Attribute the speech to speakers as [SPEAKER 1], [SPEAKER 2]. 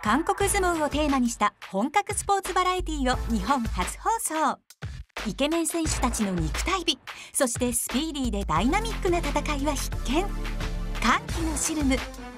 [SPEAKER 1] 韓国相撲をテーマにした本格スポーツバラエティを日本初放送。イケメン選手たちの肉体美、そしてスピーディーでダイナミックな戦いは必見。歓喜のシルム